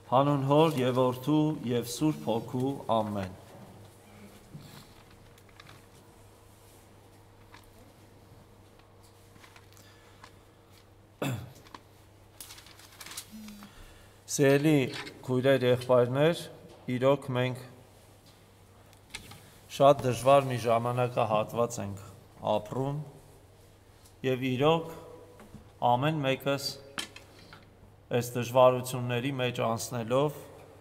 Հանուն Հոր և Որդու և Սուրբ Հոգու ամեն։ Սիրելի քույրեր, եղբայրներ, իրոք մենք շատ դժվար մի ժամանակահատված ենք ապրում և իրոք ամեն մեկս այս դժվարությունների մեջ անցնելով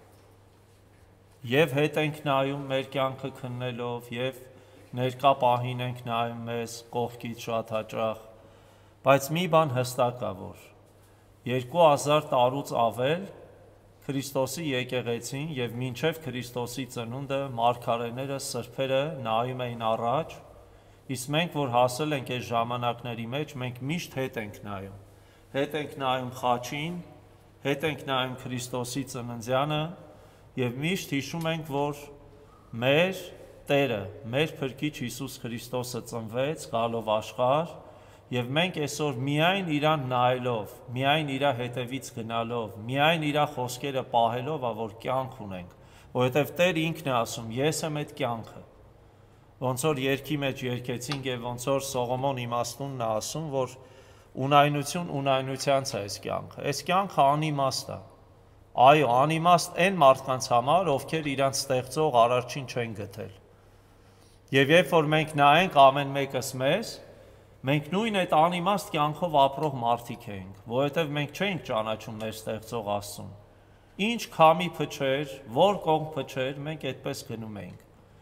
և հետ ենք նայում մեր կյանքը քննելով և ներկա պահին ենք նայում մեզ կողքից շատ հաճախ, բայց մի բան հստակ է, որ 2000 տարուց ավել Քրիստոսի եկեղեցին և մինչև Քրիստոսի ծնունդը մարգարեները, սրբերը նայում էին առաջ, իսկ մենք, որ հասել ենք այս ժամանակների մեջ, մենք միշտ հետ ենք նայում։ Հետ ենք նայում խաչին, հետ ենք նայում Քրիստոսի ծննդյանը և միշտ հիշում ենք, որ մեր Տերը, մեր Փրկիչ Հիսուս Քրիստոսը ծնվեց, գալով աշխարհ, և մենք այսօր միայն իրան նայելով, միայն իրա հետևից գնալով, միայն իրա խոսքերը պահելով, որ կյանք ունենք, որովհետև Տեր ինքն է ասում, ես եմ այդ կյանքը։ Ոնց որ երգի մեջ երգեցինք և ոնց որ Սողոմոն իմաստունն է ասում, որ ունայնություն ունայնությանց է այս կյանքը։ Այս կյանքը անիմաստ է։ Այո, անիմաստ այն մարդկանց համար, ովքեր իրանց ստեղծող արարչին չեն գտել։ Եվ երբ որ մենք նայենք ամեն մեկս մեզ, մենք նույն այդ անիմաստ կյանքով ապրող մարդիկ ենք, որովհետև մենք չենք ճանաչում մեր ստեղծող Աստծուն։ Ինչ քամի փչեր, որ կողմ փչեր, մենք այդպես գնում էինք։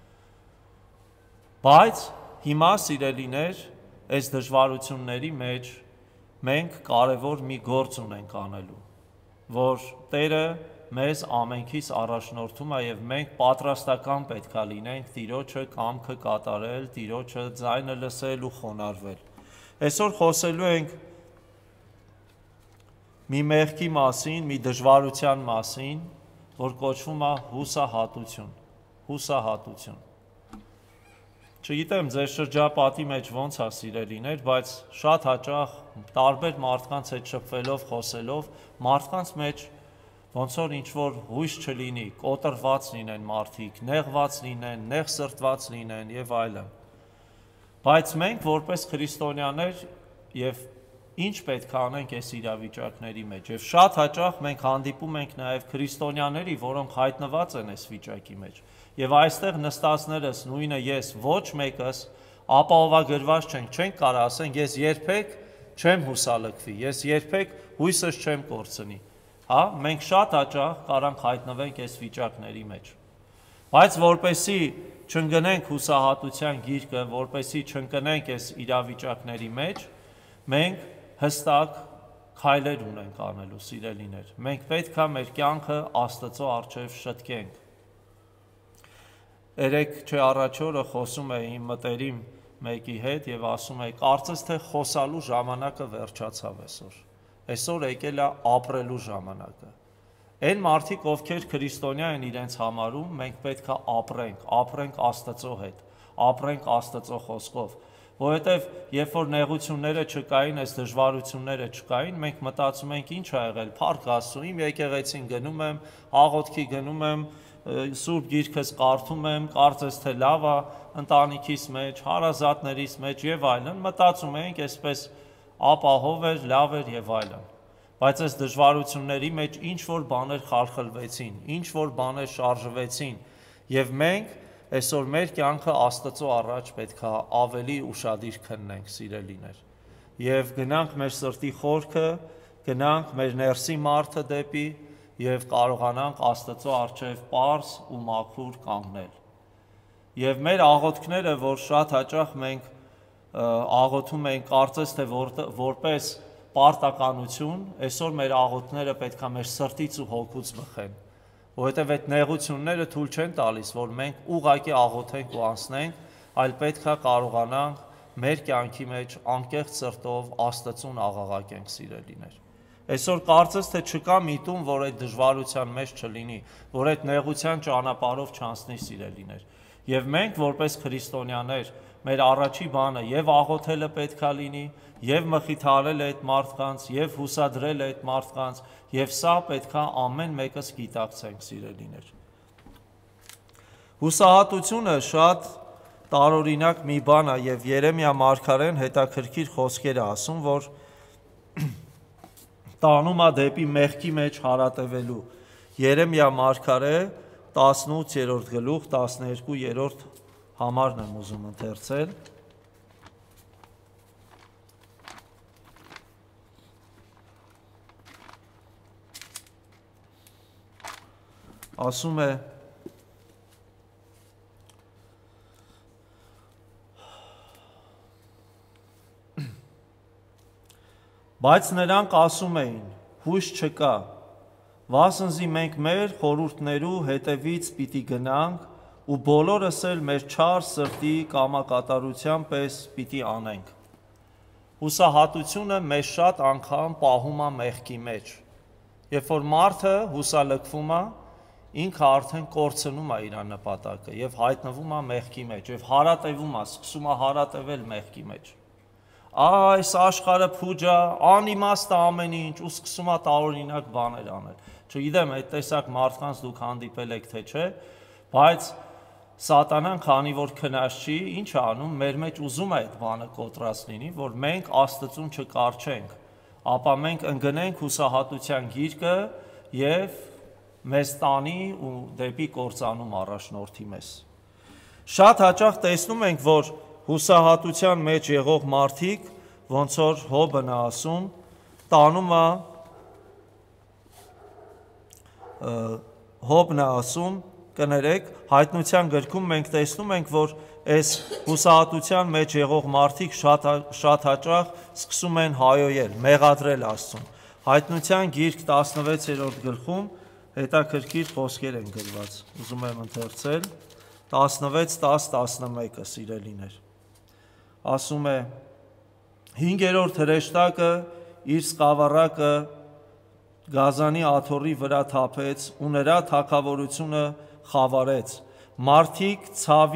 Բայց հիմա, սիրելիներ, այս դժվարությունների մեջ մենք կարևոր մի գործ ունենք անելու, որ Տերը մեզ ամենքիս առաջնորդում է և մենք պատրաստական պետք է լինենք Տիրոջը կամքը կատարել, Տիրոջը ձայնը լսել ու խոնարհվել։ Այսօր խոսելու ենք մի մեղքի մասին, մի դժվարության մասին, որ կոչվում է հուսահատություն։ Հուսահատություն։ Չգիտեմ ձեր շրջապատի մեջ ոնց է սիրելիներ, բայց շատ հաճախ տարբեր մարդկանց հետ շփվելով, խոսելով, մարդկանց մեջ ոնց որ ինչ-որ հույս չլինի, կոտրված լինեն մարդիկ, նեղված լինեն, նեղսրտված լինեն և այլն։ Բայց մենք որպես քրիստոնյաներ և ինչ պետք է անենք այս իրավիճակների մեջ, և շատ հաճախ մենք հանդիպում ենք նաև քրիստոնյաների, որոնք հայտնված են այս վիճակի մեջ, և այստեղ նստածներս, նույնը ես, ոչ մեկս ապահովագրված չենք կարող ասենք, ես երբեք չեմ հուսալքվի, ես երբեք հույսս չեմ կորցնի, մենք շատ հաճախ կարանք հայտնվենք այս վիճակների մեջ, բայց որպեսզի չընկնենք հուսահատության գիրկը, որպեսզի չընկնենք այս իրավիճակների մեջ, մենք հստակ քայլեր ունենք անելու, սիրելիներ, մենք պետք է մեր կյանքը Աստծո առջև շտկենք։ Երեկ չէ առաջ օրը խոսում էի իմ մտերիմ մեկի հետ և ասում էի, կարծես թե խոսալու ժամանակը վերջացավ այսօր։ Այսօր եկել է ապրելու ժամանակը։ Այն մարդիկ, ովքեր քրիստոնյա են իրենց համարում, մենք պետք է ապրենք Աստծո հետ, ապրենք Աստծո խոսքով, որովհետև երբ որ նեղությունները չկային, այս դժվարությունները չկային, մենք մտածում ենք ինչ ա եղել, փառք Աստծո, իմ եկեղեցին գնում եմ, աղոթքի գնում եմ, Սուրբ Գիրքս կարդում եմ, կարծես թե լավ է, ընտանիքիս մեջ, հարազատներիս մեջ և այլն, մտածում ենք այսպես ապահով էր, լավ էր և այլն։ Բայց այս դժվարությունների մեջ ինչ-որ բաներ խալխլվեցին, ինչ-որ բաներ շարժվեցին և մենք այսօր մեր կյանքը Աստծո առաջ պետք է ավելի ուշադիր քննենք, սիրելիներ, և գնանք մեր սրտի խորքը, գնանք մեր ներսի մարդը դեպի և կարողանանք Աստծո առջև պարզ ու մաքուր կանգնել։ Եվ մեր աղոթքները, որ շատ հաճախ մենք աղոթում ենք կարծես թե որպես պարտականություն, այսօր մեր աղոթքները պետք է մեր սրտից ու հոգուց բխեն, որովհետև այդ նեղությունները թույլ չեն տալիս, որ մենք ուղղակի աղոթենք ու անցնենք, այլ պետք է կարողանանք մեր կյանքի մեջ անկեղծ սրտով Աստծուն աղաղակենք, սիրելիներ։ Այսօր կարծես թե չկա միտում, որ այդ դժվարության մեջ չլինի, որ այդ նեղության ճանապարհով չանցնի, սիրելիներ։ Եվ մենք որպես քրիստոնյաներ, մեր առաջի բանը եւ աղոթելը պետքա լինի, եւ մխիթարել այդ մարդկանց, եւ հուսադրել այդ մարդկանց, եւ սա պետքա ամեն մեկս գիտակցենք, սիրելիներ։ Հուսահատությունը շատ տարօրինակ մի բան է եւ Երեմիա մարգարեն հետաքրքիր խոսքեր է ասում, որ տանում է դեպի մեղքի մեջ հարատևելու։ Երեմիա մարգարե 18-րդ գլուխ 12-րդ համարն եմ ուզում ընթերցել։ Ասում է. Բայց նրանք ասում էին, հույս չկա, վասնզի մենք մեր խորհուրդներու հետևից պիտի գնանք ու բոլորս էլ մեր չար սրտի կամակատարության պես պիտի անենք։ Հուսահատությունը մեզ շատ անգամ պահում է մեղքի մեջ։ Երբ որ մարդը հուսալքվում է, ինքը արդեն կորցնում է իր նպատակը եւ հայտնվում է մեղքի մեջ եւ հարատևում է, սկսում է հարատևել մեղքի մեջ։ Այս աշխարհը փուջ է, անիմաստ է ամեն ինչ ու սկսում է տարօրինակ բաներ անել։ Չգիտեմ, այդ տեսակ մարդկանց դուք հանդիպել եք թե չէ, բայց Սատանան, քանի որ քնած չի, ինչ է անում, մեր մեջ ուզում է այդ բանը կոտրած լինի, որ մենք Աստծուն չկարչենք, ապա մենք ընկնենք հուսահատության գիրկը եւ մեզ տանի ու դեպի կործանում առաջնորդի մեզ։ Շատ հաճախ տեսնում ենք, որ հուսահատության մեջ եղող մարդիկ, ոնց որ Հոբն է ասում, տանում է Հոբն է ասում, կներեք, հայտնության գրքում մենք տեսնում ենք, որ այս հուսահատության մեջ եղող մարդիկ շատ հաճախ սկսում են հայոյել, մեղադրել Աստծուն։ Հայտնության գիրք 16-րդ գլխում հետաքրքիր խոսքեր են գրված։ Ուզում եմ ընթերցել 16-10-11-ը, սիրելիներ։ Ասում է. 5-րդ հրեշտակը իր սկավառակը Գազանի աթոռի վրա թափեց ու նրա թագավորությունը խավարեց։ Մարդիկ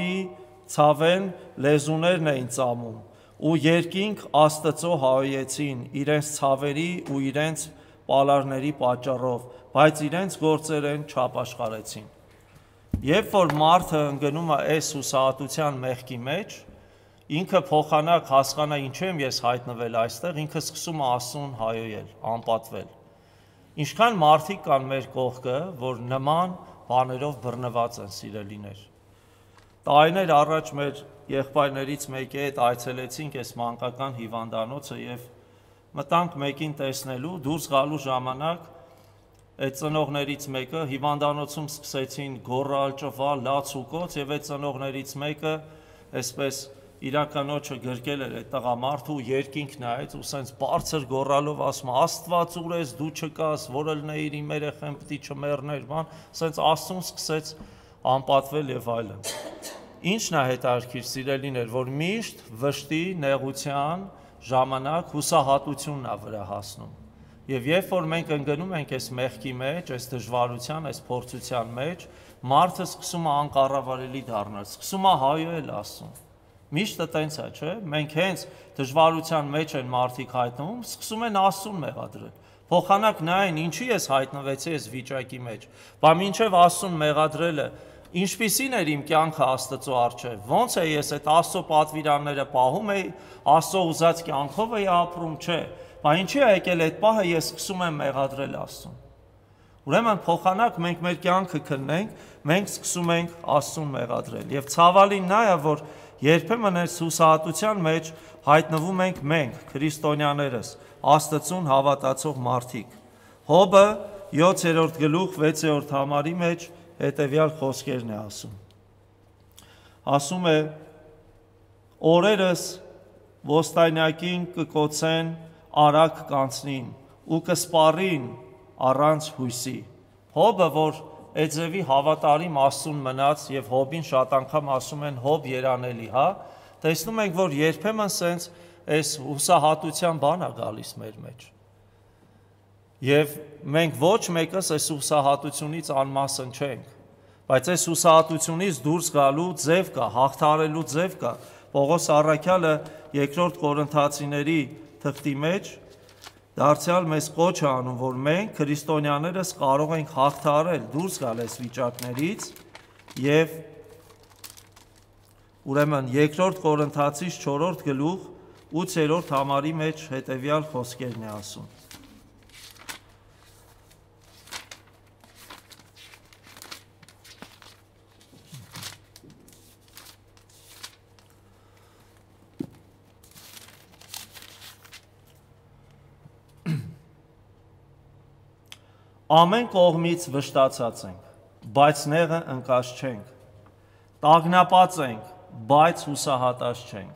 ցավեն լեզուներն էին ծամում ու երկինք Աստծո հայեցին իրենց ցավերի ու իրենց պալարների պատճառով, բայց իրենց գործերեն չապաշխարեցին։ Երբ որ մարդը ընկնում է այս հուսահատության մեղքի մեջ, ինքը փոխանակ հասկանա ինչ եմ ես հայտնվել այստեղ, ինքը սկսում է Աստծուն հայոյել, անպատվել։ Ինչքան մարդիկ կան մեր կողքը, որ նման բաներով բռնված են, սիրելիներ։ Տարիներ առաջ մեր եղբայրներից մեկի հետ այցելեցինք այս մանկական հիվանդանոցը եւ մտանք մեկին տեսնելու, դուրս գալու ժամանակ այդ ծնողներից մեկը հիվանդանոցում սկսեցին գոռալ, ճվալ, լաց ու կոց եւ այդ ծնողներից մեկը այսպես իրականոչը գրկել էր այդ տղամարդը ու երկինք նայեց ու սենց բարձր գոռալով ասում Աստված ուր ես, դու չկաս, որ ելնեիր իմ երեխան պիտի չմեռներ, բան, սենց Աստծուն սկսեց անպատվել եւ այլն։ Ինչն է հետաքրքիր, սիրելիներ, որ միշտ վշտի, նեղության ժամանակ հուսահատությունն է վրա հասնում։ Եվ երբ որ մենք ընկնում ենք այս մեղքի մեջ, այս դժվարության, այս փորձության մեջ, մարդը սկսում է անկառավարելի դառնալ, սկսում է հայոյել Աստծուն։ Միշտ տենց է, չէ՞։ Մենք հենց դժվարության մեջ են մարդիկ հայտնվում, սկսում են Աստծուն մեղադրել։ Փոխանակ նայեն, ինչի ես հայտնվեցի այս վիճակի մեջ։ Բա մինչև Աստծուն մեղադրելը ինչպիսին էր իմ կյանքը Աստծո առջև։ Ոնց է ես այդ Աստծո պատվիրանները պահում էի, Աստծո ուզած կյանքով էի ապրում, չէ։ Բա ինչի է եկել այդ պահը ես սկսում եմ մեղադրել Աստծուն։ Ուրեմն փոխանակ մենք մեր կյանքը քննենք, մենք սկսում ենք Աստծուն մեղադրել։ Եվ ցավալին նա է, որ երբեմն այս հուսահատության մեջ հայտնվում ենք մենք, քրիստոնյաներս, Աստծուն հավատացող մարդիկ։ Հոբը 7-րդ գլուխ 6-րդ համարի մեջ հետևյալ խոսքերն է ասում։ Ասում է. օրերս ոստայնակին կկոցեն, արագ կանցնին ու կսպառին առանց հույսի։ Հոբը, որ Էձևի հավատարիմ Աստծուն մնաց եւ Հոբին շատ անգամ ասում են Հոբ երանելի, հա, տեսնում ենք, որ երբեմն սենց այս հուսահատության բան է գալիս մեր մեջ։ Եվ մենք ոչ մեկս այս հուսահատությունից անմասն չենք, բայց այս հուսահատությունից դուրս գալու ձև կա, հաղթարելու ձև կա, Պողոս Առաքյալը երկրորդ Կորինթացիների թղթի մեջ դարձյալ մեզ կոչ է անում, որ մենք քրիստոնյաներս կարող ենք հաղթահարել դուրս գալ այս վիճակներից եւ ուրեմն երկրորդ Կորինթացիս 4-րդ գլուխ 8-րդ համարի մեջ հետեւյալ խոսքերն է ասում. Ամեն կողմից վշտացած ենք, բայց նեղը ընկած չենք, տագնապած ենք, բայց հուսահատած չենք,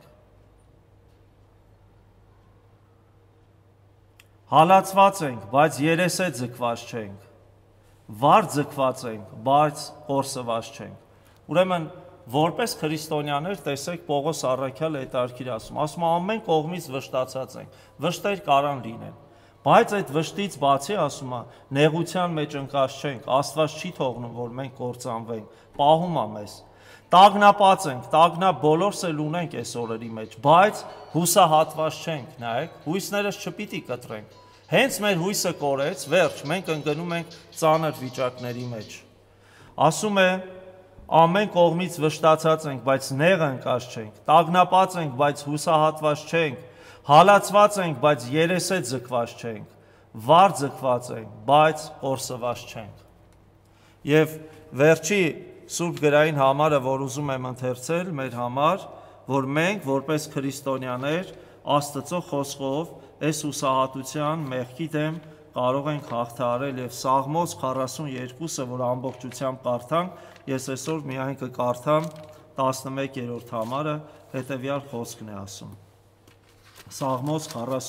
հալածված ենք, բայց երեսե ձգված չենք, վար ձգված ենք, բայց կորսված չենք։ Ուրեմն, որպես քրիստոնյաներ տեսեք Պողոս Առաքյալը հետարքիր ասում ամեն կողմից վշտացած ենք, վշտեր կարան լինեն, բայց այդ վշտից բացի ասում է, նեղության մեջ ընկած չենք, Աստված չի թողնում, որ մենք կործանվենք, պահում է մեզ, տագնապած ենք, տագնապ բոլորս էլ ունենք այս օրերի մեջ, բայց հուսահատված չենք, նայեք, հույսներս չպիտի կտրենք, հենց մեր հույսը կորեց, վերջ, մենք ընկնում ենք ծանր վիճակների մեջ, ասում է, ամեն կողմից վշտացած ենք, բայց նեղը ընկած չենք, տագնապած ենք, բայց հուսահատված չենք, հալածված ենք, բայց երեսե ձգված չենք, վար ձգված ենք, բայց կորսված չենք։ Եվ վերջի Սուրբ գրային համարը, որ ուզում եմ ընթերցել մեր համար, որ մենք, որպես քրիստոնյաներ, Աստծո խոսքով այս հուսահատության մեղքի դեմ կարող ենք հաղթահարել եւ Սաղմոս 42-ը, որ ամբողջությամբ կարդանք, ես այսօր միայն կկարդամ 11-րդ համարը, հետեւյալ խոսքն է ասում։ Սաղմոս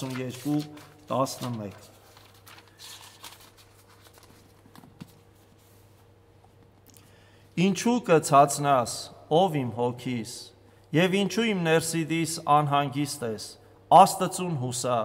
42:11 Ինչու կցածնաս, ով իմ հոգիս, եւ ինչու իմ ներսիդիս անհանգիստ ես, Աստծուն հուսա,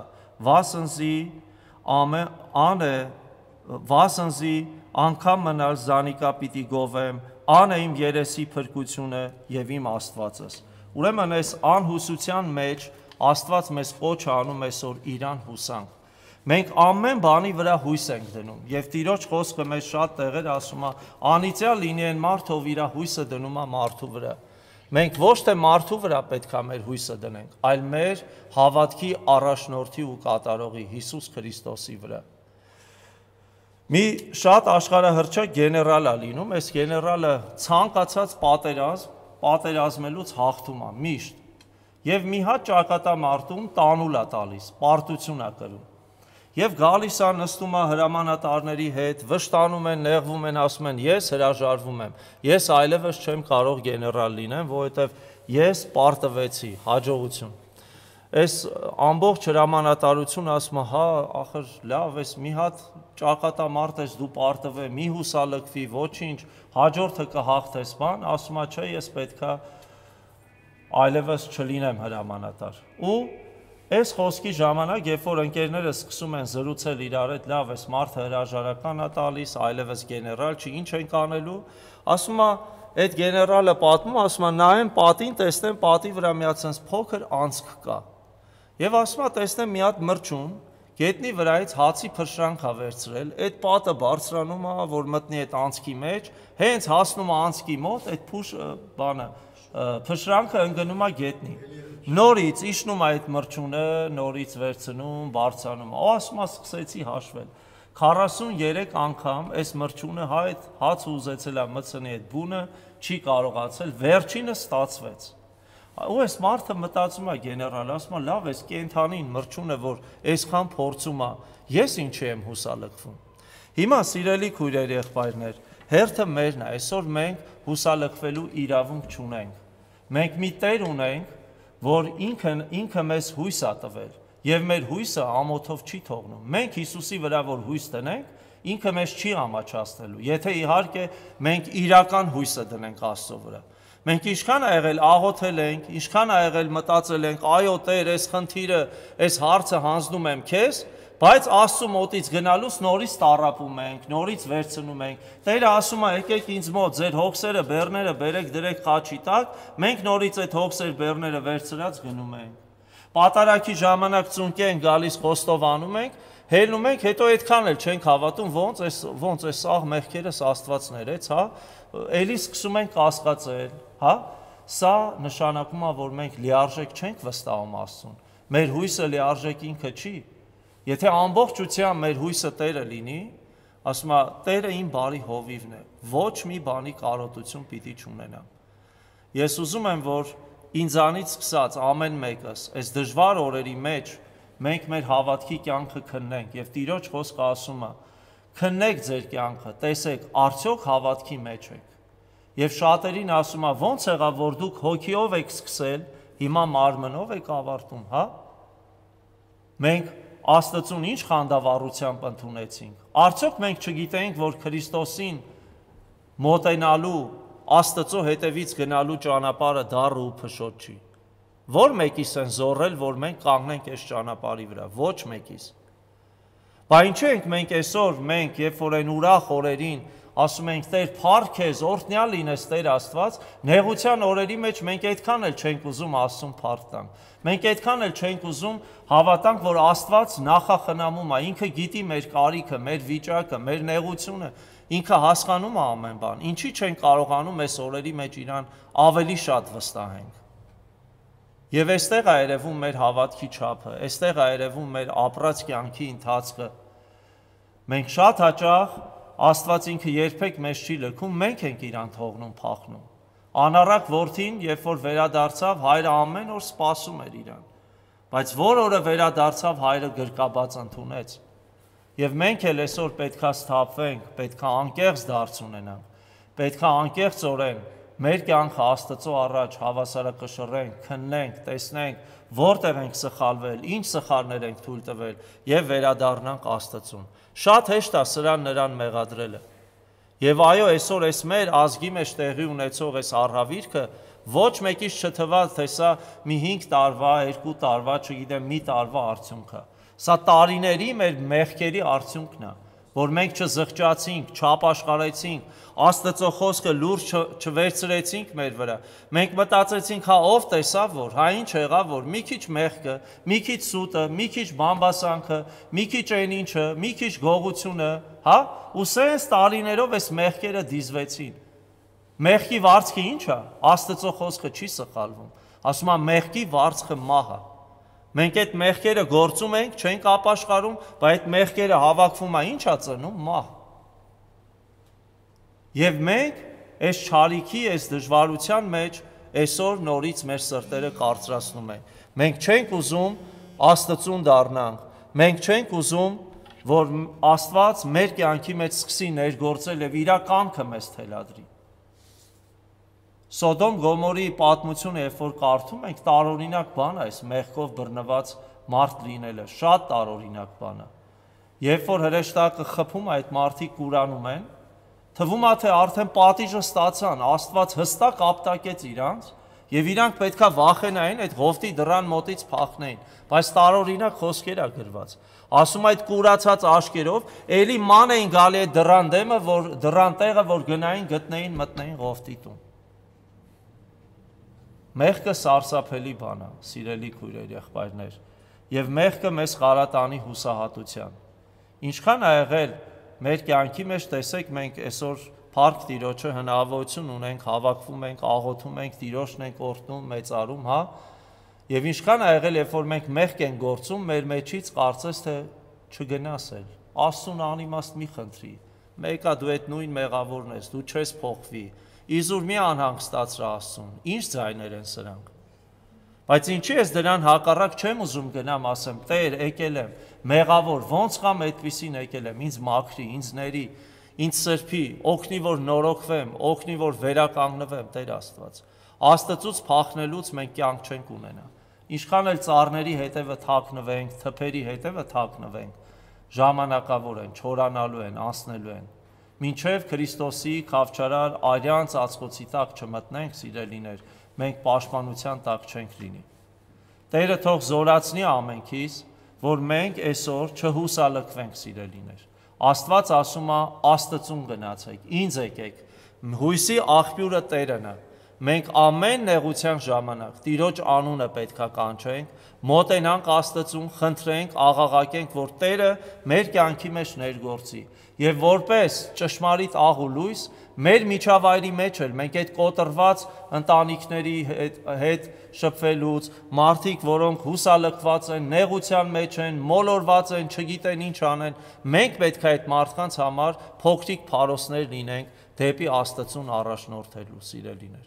վասնզի անգամ մնալ զանիկա պիտի գովեմ, ան է իմ երեսի փրկությունը եւ իմ Աստվածս։ Ուրեմն այս անհուսության մեջ Աստված մեզ կոչ անում այսօր իրան հուսանք։ Մենք ամեն բանի վրա հույս ենք դնում եւ Տիրոջ խոսքը մեզ շատ տեղեր ասում է անիծյալ լինի այն մարդ, ով իր հույսը դնում է մարդու վրա։ Մենք ոչ թե մարդու վրա պետք է մեր հույսը դնենք, այլ մեր հավատքի առաջնորդի ու կատարողի Հիսուս Քրիստոսի վրա։ Մի շատ աշխարհահռչակ գեներալ է լինում, այս գեներալը ցանկացած պատերազմելուց հաղթում է միշտ։ Եվ մի հատ ճակատամարտում տանուլ է տալիս, պարտություն է կրում։ Եվ գալիս է նստում է հրամանատարների հետ, վշտանում են, նեղվում են, ասում են, ես հրաժարվում եմ, ես այլևս չեմ կարող գեներալ լինեմ, որովհետև ես պարտվեցի, հաջողություն։ Այս ամբողջ հրամանատարությունը ասում է, հա, ախր լավ, ես մի հատ ճակատամարտ ես դու պարտվե, մի հուսալքվի, ոչինչ, հաջորդը կհաղթես, բան, ասում է, չէ, ես պետքա այլևս չլինեմ հրամանատար։ Ու այս խոսքի ժամանակ, երբ որ ընկերները սկսում են զրուցել իրար հետ, լավ, այս մարդը հրաժարական է տալիս, այլևս գեներալ չի, ինչ ենք անելու, ասում է, այդ գեներալը պատմում, ասում է, նայեմ պատին, տեսնեմ պատի վրա մի հատ փոքր անցք կա։ Եվ ասում է, տեսնեմ մի հատ մրջուն, գետնի վրայից հացի փշրանք է վերցրել, այդ պատը բարձրանում է, որ մտնի այդ անցքի մեջ, հենց հասնում է անցքի մոտ, այդ փշրանքը ընկնում է գետնի։ Նորից իջնում այդ մրջունը, նորից վերցնում, բարձրանում։ Ասում է, սկսեցի հաշվել։ 43 անգամ այս մրջունը հաց ուզեցել է մտցնի այդ բունը, չի կարողացել, վերջինը ստացվեց։ Ու այս մարդը մտածում է գեներալ, ասում է, լավ, այս կենթանին մրջունը, որ այսքան փորձում է, ես ինչի եմ հուսալքվում։ Հիմա սիրելի քույրեր, եղբայրներ, հերթը մերն է, այսօր մենք հուսալքվելու իրավունք չունենք։ Մենք մի Տեր ունենք, որ ինքը մեզ հույս է տվել, եւ մեր հույսը ամոթով չի թողնում։ Մենք Հիսուսի վրա որ հույս տնենք, ինքը մեզ չի ամաչացնելու, եթե իհարկե մենք իրական հույսը դնենք Աստծո վրա։ Մենք ինչքան ա եղել աղոթել ենք, ինչքան ա եղել մտածել ենք, այո Տեր, այս խնդիրը, այս հարցը հանձնում եմ քեզ, Բայց Աստծո մոտից գնալուց նորից տառապում ենք, նորից վերցնում ենք։ Տերը ասում է, եկեք ինձ մոտ, ձեր հոգսերը, բեռները բերեք դրեք խաչի տակ, մենք նորից այդ հոգսեր, բեռները վերցրած գնում ենք։ Պատարագի ժամանակ ծունկի ենք գալիս, խոստովանում ենք, հելնում ենք, հետո այդքան էլ չենք հավատում, ոնց այս աղ մեղքերս Աստվածներ, հա, էլի սկսում ենք կասկածել, հա։ Սա նշանակում է, որ մենք լիարժեք չենք վստահում Աստծուն։ Մեր հույսը լիարժեք ինքը չի։ Եթե ամբողջությամբ մեր հույսը Տերը լինի, ասում է, Տերը իմ բարի հովիվն է, ոչ մի բանի կարոտություն պիտի չունենամ։ Ես ուզում եմ, որ ինձանից սկսած ամեն մեկս այս դժվար օրերի մեջ մենք մեր հավատքի կյանքը քննենք եւ Տիրոջ խոսքը ասում է. քննեք ձեր կյանքը, տեսեք, արդյոք հավատքի մեջ եք։ Եվ շատերին ասում է, ո՞նց եղավ, որ դուք հոգիով եք սկսել, հիմա մարմնով եք ավարտում, հա։ Մենք Աստծուն ինչ խանդավառությամբ ընդունեցինք։ Արդյոք մենք չգիտենք, որ Քրիստոսին մոտենալու, Աստծո հետևից գնալու ճանապարհը դառը ու փշոտ չի։ Որ մեկիս են զորել, որ մենք կանգնենք այս ճանապարհի վրա, ոչ մեկիս։ Բայց ինչու ենք մենք այսօր, երբ որ այն ուրախ օրերին ասում ենք Տեր, փառք քեզ, օրհնյալ լինես Տեր Աստված, նեղության օրերի մեջ մենք այդքան էլ չենք ուզում Աստծուն փառք տանք։ Մենք այդքան էլ չենք ուզում հավատանք, որ Աստված նախախնամում է, ինքը գիտի մեր կարիքը, մեր վիճակը, մեր նեղությունը, ինքը հասկանում է ամեն բան։ Ինչի չենք կարողանում այս օրերի մեջ իրան ավելի շատ վստահենք։ Եվ այստեղ է երևում մեր հավատքի չափը, այստեղ է երևում մեր ապրած կյանքի ընթացքը։ Մենք շատ հաճախ Աստված ինքը երբեք մեզ չի լքում, մենք ենք իրան թողնում փախնում։ Անառակ որդին, երբ որ վերադարձավ, հայրը ամեն օր սպասում էր իրան։ Բայց որ օրը վերադարձավ, հայրը գրկաբաց ընդունեց։ Եվ մենք էլ այսօր պետքա սթափվենք, պետքա անկեղծ դարձ ունենանք, պետքա անկեղծորեն մեր կյանքը Աստծո առաջ հավասարակշռենք, քննենք, տեսնենք, որտեղ ենք սխալվել, ինչ սխալներ ենք թույլ տվել եւ վերադառնանք Աստծուն։ Շատ հեշտ է սրան նրան մեղադրելը։ Եվ այո, այսօր այս մեր ազգի մեջ տեղի ունեցող այս առհավիրքը ոչ մեկից չթվաց, թե սա մի 5 տարվա, 2 տարվա, չգիտեմ, մի տարվա արդյունք է։ Սա տարիների մեր մեղքերի արդյունքն է, որ մենք չզղջացինք, չապաշխարեցինք, Աստծո խոսքը լուրջ չվերցրեցինք մեր վրա։ Մենք մտածեցինք, հա ով տեսավ որ, հա ինչ եղավ որ, մի քիչ մեղքը, մի քիչ սուտը, մի քիչ բամբասանքը, մի քիչ այն ինչը, մի քիչ գողությունը, հա, ու սենց տարիներով այս մեղքերը դիզվեցին։ Մեղքի վարձքը ի՞նչ է։ Աստծո խոսքը չի սխալվում։ Ասում է մեղքի վարձքը մահ է։ Մենք այդ մեղքերը գործում ենք, չենք ապաշխարում, բայց այդ մեղքերը հավաքվում է, ի՞նչ է ծնում, մահ։ Եվ մենք այս չարիքի, այս դժվարության մեջ այսօր նորից մեր սրտերը կարծրացնում ենք։ Մենք չենք ուզում Աստծուն դառնանք։ Մենք չենք ուզում, որ Աստված մեր կյանքի մեջ սկսի ներգործել եւ իր կամքը մեզ թելադրի։ Սոդոմ Գոմորի պատմությունը, երբ որ կարդում ենք, տարօրինակ բան է այս մեղքով բռնված մարդ լինելը, շատ տարօրինակ բան է։ Երբ որ հրեշտակը խփում է, այդ մարդիկ կուրանում են, թվում է թե արդեն պատիժը ստացան, Աստված հստակ ապտակեց իրանց, եւ իրանք պետքա վախենային այդ ղովտի դռան մոտից փախնեին, բայց տարօրինակ խոսքեր է գրված։ Ասում այդ կուրացած աշկերով էլի ման էին գալի այդ դռան դեմը, որ դռան տեղը, որ գնային, գտնեին, մտնեին ղովտի տուն։ Մեղքը սարսափելի բան է, սիրելի քույրեր, եղբայրներ, եւ մեղքը մեզ խարատանի հուսահատության։ Ինչքան ա եղել մեր կյանքի մեջ, տեսեք, մենք այսօր Փառք Տիրոջը հնարավորություն ունենք, հավաքվում ենք, աղոթում ենք, Տիրոջն ենք օրհնում, մեծարում, հա։ Եվ ինչքան ա եղել, երբ որ մենք մեղք ենք գործում, մեր մեջից կարծես թե չգնաս էլ։ Աստծուն անիմաստ մի խնդրի։ Մեկա դու այդ նույն մեղավորն ես, դու չես փոխվի։ Իզուր մի անհանգստացրա Աստծուն, ինչ ձայներ են սրանք։ Բայց ինչի ես դրան հակառակ չեմ ուզում գնամ, ասեմ, Տեր, եկել եմ, մեղավոր, ոնց կամ այդպիսին եկել եմ, ինձ մաքրի, ինձ ների, ինձ սրբի, օգնի, որ նորոգվեմ, օգնի, որ վերականգնվեմ, Տեր Աստված։ Աստծուց փախնելուց մենք կյանք չենք ունենա։ Ինչքան էլ ծառների հետևը թաքնվենք, թփերի հետևը թաքնվենք, ժամանակավոր են, չորանալու են, անցնելու են։ Մինչև Քրիստոսի խավչարար արյան ծածկոցի տակ չմտնենք, սիրելիներ, մենք պաշտպանության տակ չենք լինի։ Տերը թող զորացնի ամենքիս, որ մենք այսօր չհուսալքվենք, սիրելիներ։ Աստված ասում է, Աստծուն գնացեք, ինձ եկեք, հույսի աղբյուրը Տերն է։ Մենք ամեն նեղության ժամանակ Տիրոջ անունը պետքա կանչենք, մոտենանք Աստծուն, խնդրենք, աղաղակենք, որ Տերը մեր կյանքի մեջ ներգործի։ Եվ որպես ճշմարիտ աղ ու լույս, մեր միջավայրի մեջ էլ մենք այդ կոտրված ընտանիքների հետ շփվելուց, մարդիկ, որոնք հուսալքված են, նեղության մեջ են, մոլորված են, չգիտեն ինչ անեն, մենք պետք է այդ մարդկանց համար փոքրիկ փարոսներ լինենք դեպի Աստծուն առաջնորդելու, սիրելիներ։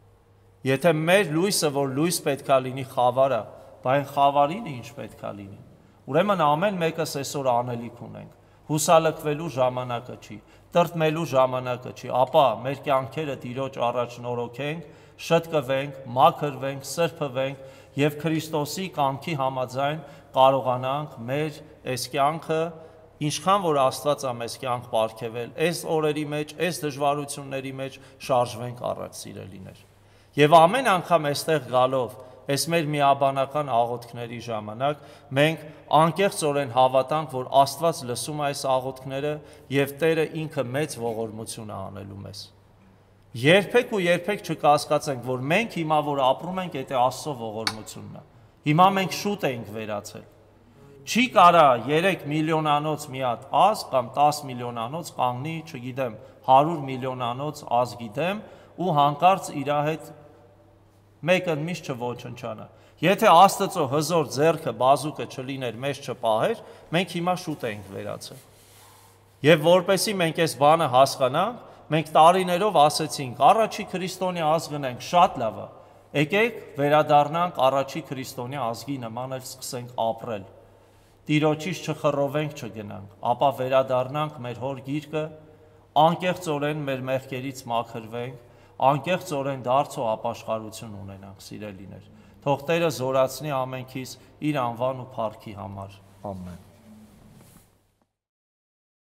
Եթե մեր լույսը, որ լույս պետքա լինի խավարը, բայց խավարինը ինչ պետքա լինի։ Ուրեմն ամեն մեկս այսօր անելիք ունենք։ Հուսալքվելու ժամանակը չի, տրտմելու ժամանակը չի, ապա մեր կյանքերը Տիրոջ առաջ նորոգենք, շտկվենք, մաքրվենք, սրբվենք եւ Քրիստոսի կամքի համաձայն կարողանանք մեր այս կյանքը, ինչքան որ Աստված է մեզ կյանք պարգևել, այս օրերի մեջ, այս դժվարությունների մեջ շարժվենք առաջ, սիրելիներ։ Եվ ամեն անգամ այստեղ գալով, այս մեր միաբանական աղոթքների ժամանակ, մենք անկեղծորեն հավատանք, որ Աստված լսում է այս աղոթքները եւ Տերը ինքը մեծ ողորմություն է անելու մեզ։ Երբեք ու երբեք չկասկածենք, որ մենք հիմա որ ապրում ենք, դա Աստծո ողորմությունն է։ Հիմա մենք շուտ ենք վերացել։ Չի կարա 3 միլիոնանոց մի հատ ազգ կամ 10 միլիոնանոց կանգնի, չգիտեմ, 100 միլիոնանոց ազգի դեմ ու հանկարծ իր հետ մեկը միշտ չոչնչանա։ Եթե Աստծո հզոր ձեռքը բազուկը չլիներ, մեզ չպահեր, մենք հիմա շուտ ենք վերացել։ Եվ որպեսի մենք այս բանը հասկանանք, մենք տարիներով ասեցինք, առաջի քրիստոնյա ազգն ենք, շատ լավ է։ Եկեք վերադառնանք առաջի քրիստոնյա ազգի նման էլ սկսենք ապրել։ Տիրոջից չխռովենք, չգնանք, ապա վերադառնանք մեր հոր գիրկը, անկեղծորեն մեր մեղքերից մաքրվենք, անկեղծորեն դարձու ապաշխարություն ունենանք, սիրելիներ։ Թող Տերը զորացնի ամենքիս իր անվան ու փառքի համար։ Ամեն։